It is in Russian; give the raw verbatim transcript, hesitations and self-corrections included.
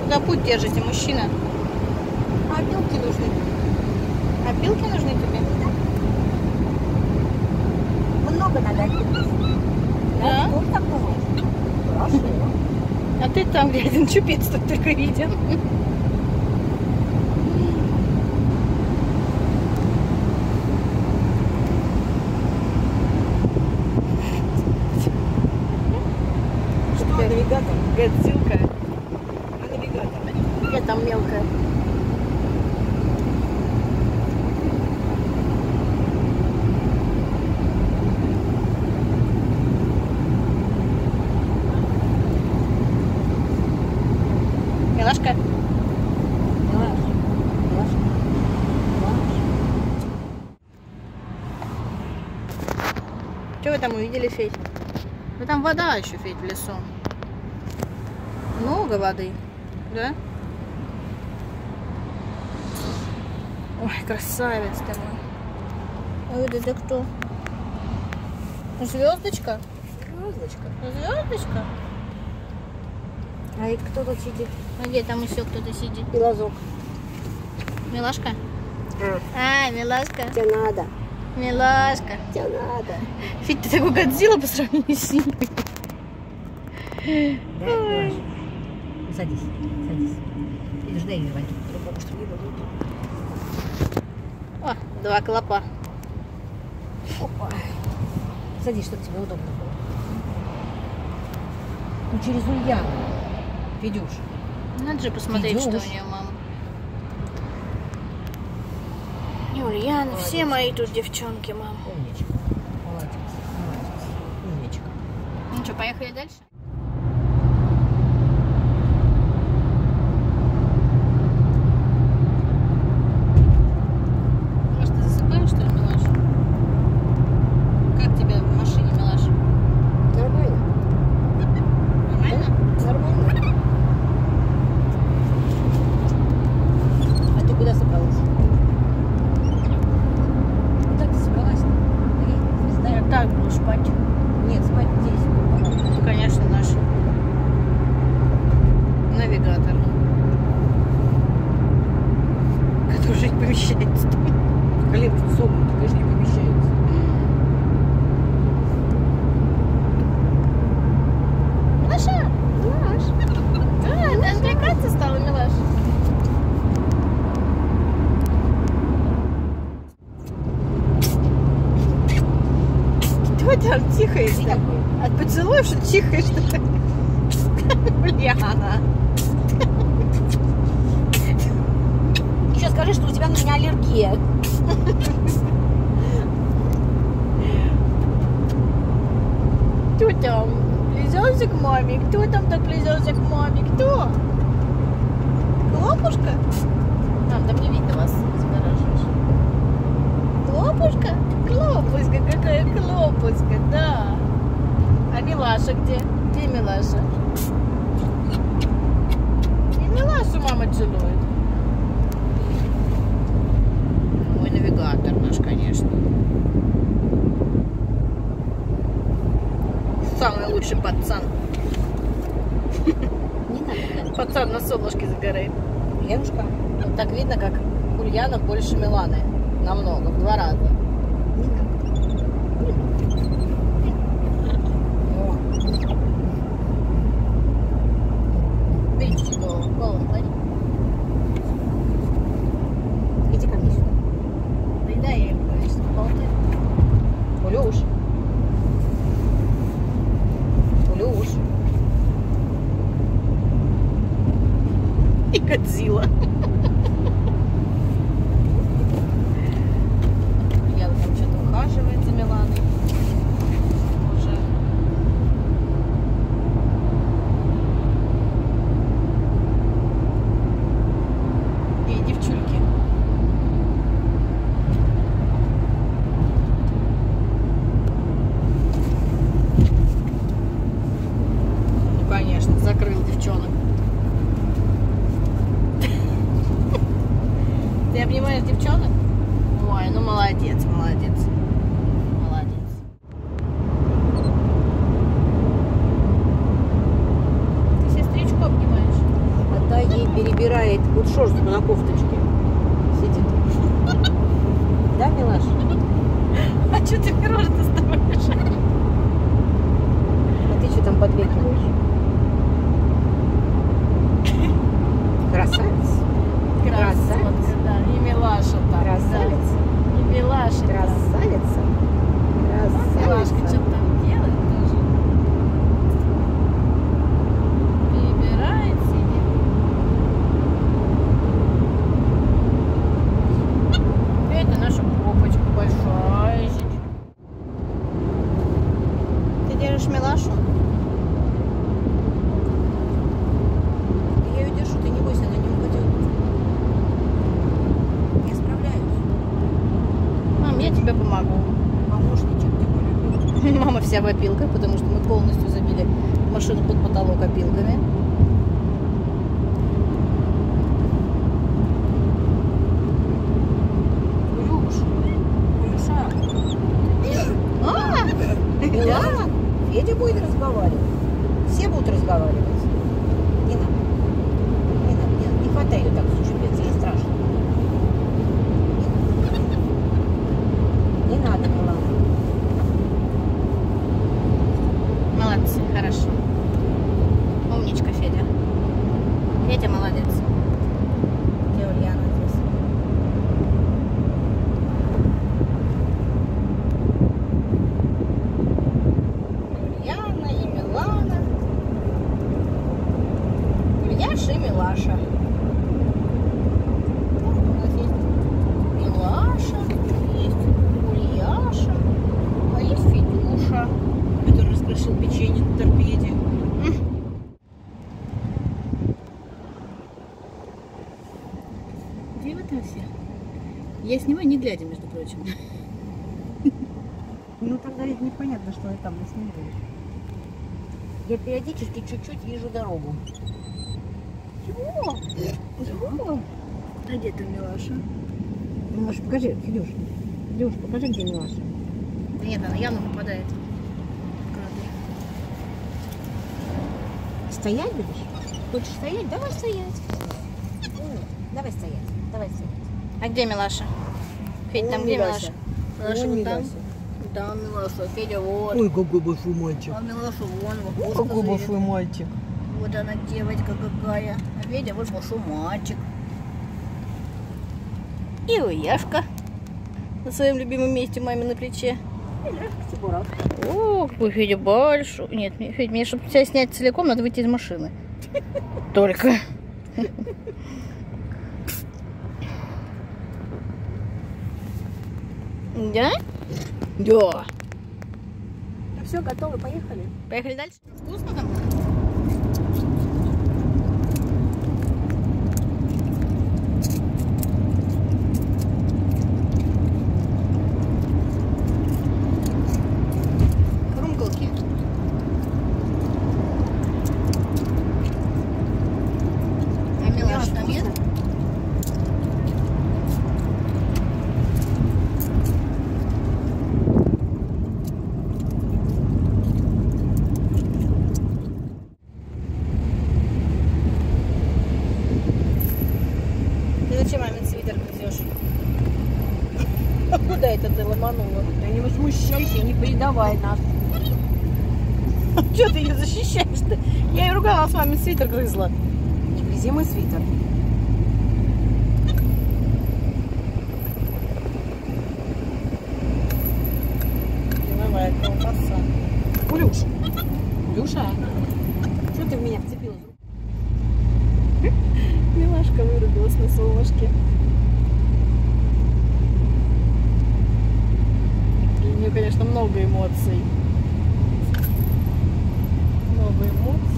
Куда путь держите, мужчина? А опилки нужны. Опилки нужны тебе? Много надо опилки. Да? Кто так думает? Хорошо. А ты там, где один чупец только виден. Что, навигатор? Годзилка. А навигатор? Где там мелкая? Милашка? Милаш. Милаш. Что вы там увидели, Федь? Да там вода еще, Федь, в лесу. Много воды, да? Ой, красавец ты мой. А вот это кто? Звездочка? Звездочка. Звездочка? А это кто тут сидит? А где там еще кто-то сидит? И лазок. Милашка? А, А, милашка. тебе надо. Милашка. Тебе надо. Федь, ты такой Годзилла по сравнению с ним. Да, Милаш? Ну, садись, садись. Или ждай ее, Вань, по-другому, что не буду. О, два клопа. Опа. Садись, чтобы тебе удобно было. Ну, через Ульяну. Федюш. Надо же посмотреть, что у Идёшь. нее мама. Юльяна, Молодец. все мои тут девчонки, мам. Умничка. Молодец. Молодец. Умничка. Ну что, поехали дальше? Может, ты засыпаешь, что ли, Милаш? Как тебе в машине, Милаш? Нормально. Нормально? Нормально. А ты куда собралась? Куда ты собралась? Эй, звезда. Я так буду спать. Нет, спать здесь. Ну, конечно, наш навигатор, который уже не помещается. Хлеб тут согнут, конечно, не помещается. Милаша! Милаш! А, ты отвлекаться стала, Милаш? Кто там тихаешь? Иди такой. От поцелуев, что тихаешь? Ульяна. Еще скажи, что у тебя на меня аллергия. Кто там? Плезется к маме? Кто там так плезется к маме? Кто? Клопушка? Мам, там не видно вас, загораживаешь. Клопушка? Клопуська, какая клопуська, да. А Милаша где? Где Милаша? И Милашу мама целует. Мой навигатор наш, конечно. Самый лучший пацан. Не надо. Пацан на солнышке загорает. Ленушка. Вот так видно, как Ульянов больше Миланы. Намного, в два раза. Не надо. О, Берите голову, голову клади. иди ко мне сюда. Да и да, я им конечно болтаю. Улюш. Улюш. И Годзилла. Я там что-то ухаживает за Миланой. Уже. Эй, девчульки. Ну, конечно, закрыл девчонок. Ты обнимаешь девчонок? Ой, ну молодец, молодец. Молодец. Ты сестричку обнимаешь? Отдай ей перебирает вот шерстку на кофточке. Сидит. Да, милаш? А что ты мне рожу доставаешь? А ты что там подвекиваешь? Красавец. Красавица, да. И милаша там. Красавица. Да. И милаша. Красавица. Милашка Красавица. что-то там делает тоже. Перебирает, сидит. Это наша попочка большая сидит. Ты держишь милашу? Я ее держу, ты не бойся, она не упадет. Я справляюсь. Мам, я тебе помогу. Помощничек, тем более. Мама вся в опилках, потому что мы полностью забили машину под потолок опилками. Илюш, Илюша. А! Да, Федя будет разговаривать. Все будут разговаривать. Не надо. Не надо. Не, не хватай ее так за чубец, ей страшно. Не надо, Милана. Молодцы, хорошо. Умничка, Федя. Федя молодец. Где Ульяна здесь? Ульяна и Милана. Ульяша и Милаша. У нас есть Милаша, есть Ульяша, а есть Федюша. Который раскрошил печенье на торпеде. Где вы там все? Я снимаю не глядя, между прочим. Ну тогда ведь непонятно, что я там не снимаю. Я периодически чуть-чуть вижу дорогу. Чего? Чего? А где там Милаша? Ну, Маша, покажи, Федюш. Федюш, покажи, где Милаша. Да нет, она явно попадает. Стоять будешь? Хочешь стоять? Давай стоять. Ой, давай стоять. Давай стоять. А где Милаша? Федя, там Вон где Милаша. Милаша? Милаша Вон вот там. Милаша. Там Милаша, Федя вот. Ой, какой большой мальчик. А Милаша вон, в Ой, окошко какой заедет. большой мальчик. Вот она девочка какая. А Федя вот большой мальчик. И Уяшка на своем любимом месте маме на плече. О, какой Федя большой. Нет, Федя, мне, чтобы тебя снять целиком, надо выйти из машины. Только. Да? Да. Ну все, готовы, поехали. Поехали дальше. Вкусно там? Хрумкалки. А Милаша там есть? Ты зачем маме свитер грызешь? Куда это ты ломанула? Да не возмущайся, не предавай нас. Чего ты ее защищаешь-то? Я ее ругала, с вами свитер грызла. Не грызи мой свитер. Деловая колбаса. Улюш. Улюша. Что ты в меня вцепилась? Милашка вырубилась на солнышке. И у нее, конечно, много эмоций. Много эмоций.